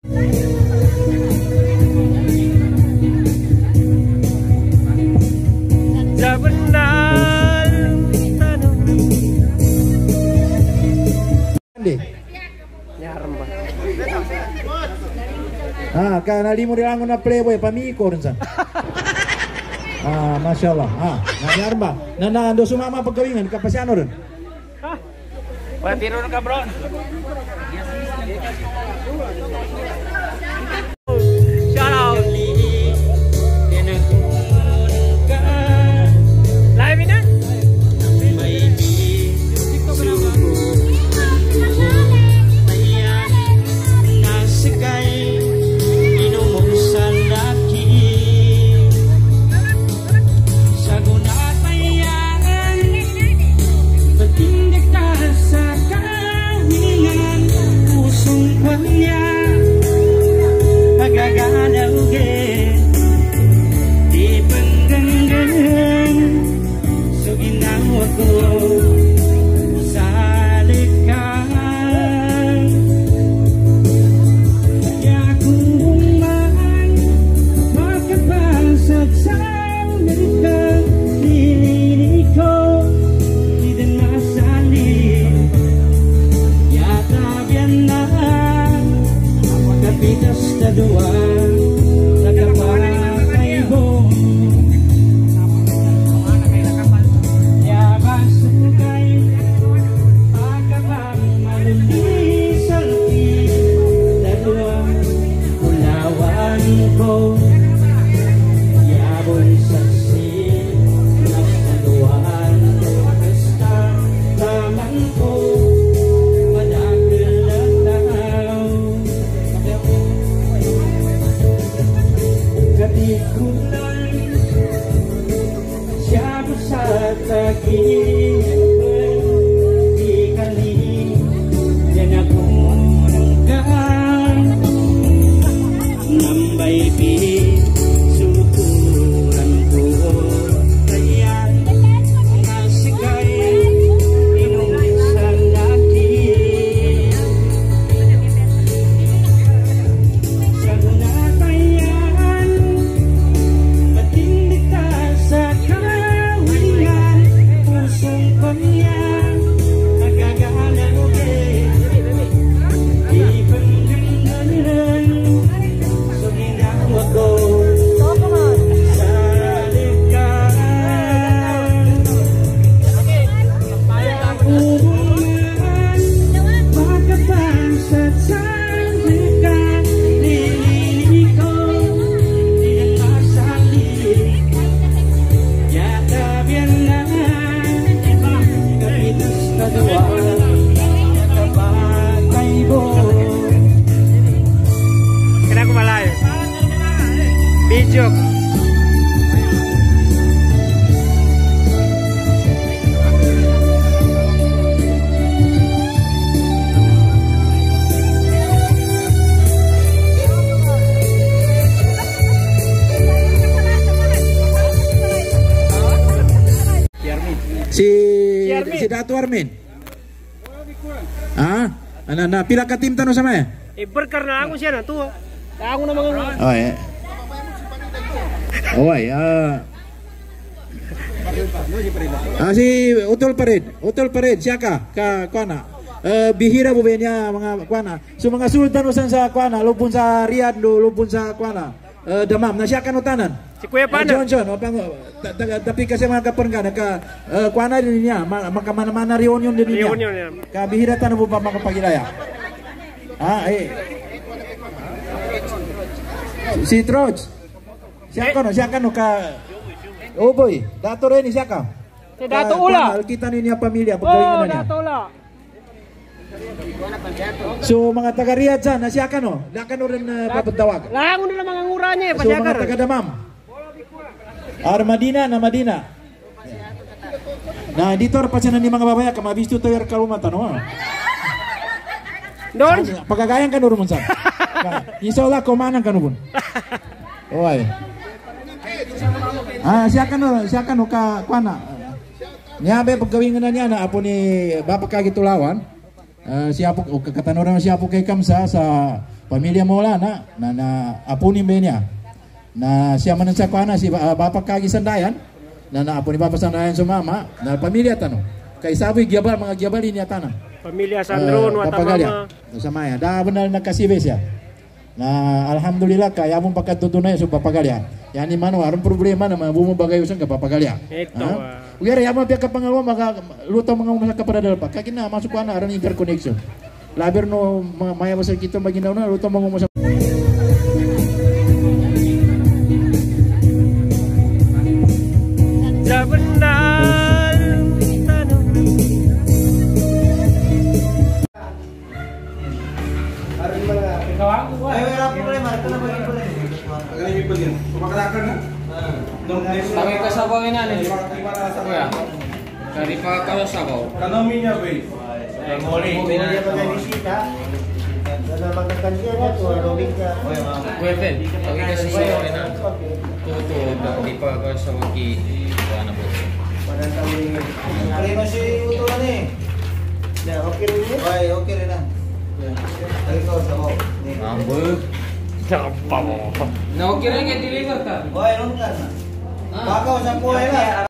Ah, karena limo dilangon na playboy pamiko rin sa. Ah, masyaallah. Ah, nangyari ba? Ando sumama pagkawingan kapasano rin. Wala tiro na ka, bro. Shout out. Live ini? Si Datu Armin. Ah, na pila ka team tanong sama ya? Berkarena aku siya na tuh. Aku na mga. Oh ya. Oh ya. Si Utol Pared siaka ka kuana. Bihira bubenya mga kuana. So mga sultan usan sa kuana, lupun sa Riyadh, lupun sa kuana. Damam na siya kanutanan. Si Kuya Pana. John, tapi kasi mga kaparanggan ka kuana din niya, maka mana-mana reunion din niya. Reunion niya. Ka bihira tan mo pa makapagilaya. Ah, si Troj. Siya ka no ka. Oh boy, dato rin siya ka. Si Dato Ula. Kita niya pamilya pagawin na niya. Dato Ula. So mga taga Riyadh dyan, nasya ka no? Lakan no rin papatawag. Langon nila mga nguranya eh, So mga taga Damam. Madina. Nah, dito pasanan ni mga babaya ka mabisto to yer kalumatan no. Don. Pagagayan ka no ron sa. Insyaallah komanan ka no bun. Oy. Siya ka no ka kuana. Niyabe paggawin na niya na apo ni Bapak Kagitulawan. Siya po kakatanoran siya po kay Kamsa sa Pamilya mo wala na apunin ba niya. Na siya man sa kuana si Bapak Kagi Sandayan na naapon ni Bapak Sandayan sumama na pamilya tanong. Kay sabi gyabal mga gyabal niya tanang. Pamilya Sandron Watamama. Sama ya. Da benar nakasih ya. Nah, alhamdulillah kaya mong pagkatutunay sa papagalya. Yan ni mano aron problema na bumabagay usang ka papagalya. Ito. Ugara ya mo pika pangalawa maka lutaw mga umasa ka para dalpa. Kaya na masuk ana aron interconnection. Laber no maya masal kita maginaw na lutaw mga umasa. Kami kasabaw na ni. Kuya. Dari pa kasabaw. Kanaminya bay. Moli. Kuweten. Kami kasabaw na. Tuto di pa kasabaw ki ano po. Kali masih utuhan nih. Ya, oke rin. Ay, oke rin na. Ay, ko sabaw. Ambul. Na okay rin kay deliver ka. Oy, ron ka na. Bakaw sa kuhay na.